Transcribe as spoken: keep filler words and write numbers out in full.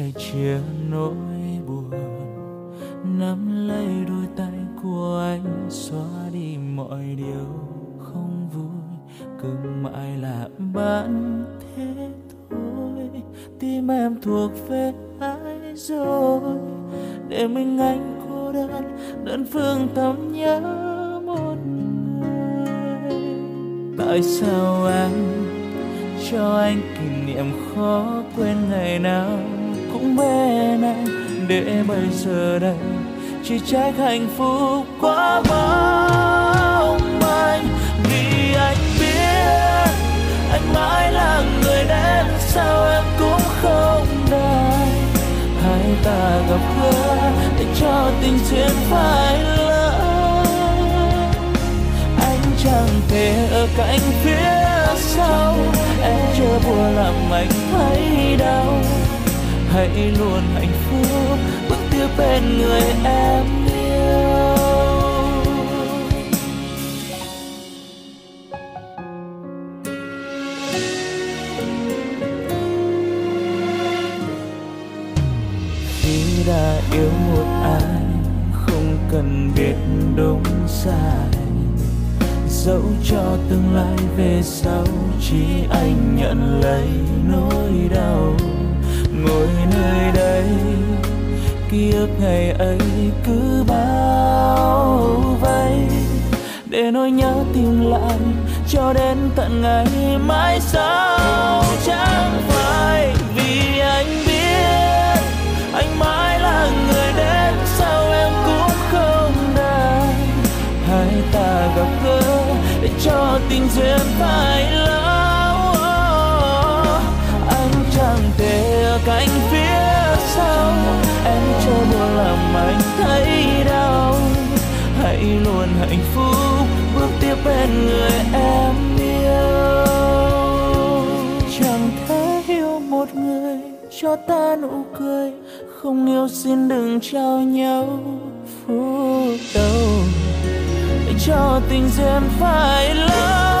sẻ chia nỗi buồn, nắm lấy đôi tay của anh xóa đi mọi điều không vui, cứ mãi là bạn thế thôi. Tim em thuộc về ai rồi, để mình anh cô đơn đơn phương thầm nhớ một người. Tại sao anh cho anh kỷ niệm khó quên ngày nào cũng bên anh, để bây giờ đây chỉ trách hạnh phúc quá mong manh. Vì anh biết anh mãi là người đến, sao em cũng không đành. Hai ta gặp gỡ để cho tình duyên phải lỡ, anh chẳng thể ở cạnh phía sau. Em chưa buồn làm anh thấy đau, hãy luôn hạnh phúc bước tiếp bên người em yêu. Khi đã yêu một ai không cần biết đúng sai, dẫu cho tương lai về sau chỉ anh nhận lấy nỗi đau. Ngồi nơi đây ký ức ngày ấy cứ bao vây, để nỗi nhớ tìm lại cho đến tận ngày mai sau. Chẳng phải vì anh biết anh mãi là người đến, sao em cũng không đành. Hai ta gặp gỡ để cho tình duyên phải lỡ, anh chẳng thể ở cạnh phía sau. Em chưa buồn làm anh thấy đau, hãy luôn hạnh phúc bước tiếp bên người em yêu. Chẳng thể yêu một người cho ta nụ cười, không yêu xin đừng trao nhau phút đầu, để cho tình duyên phải lỡ.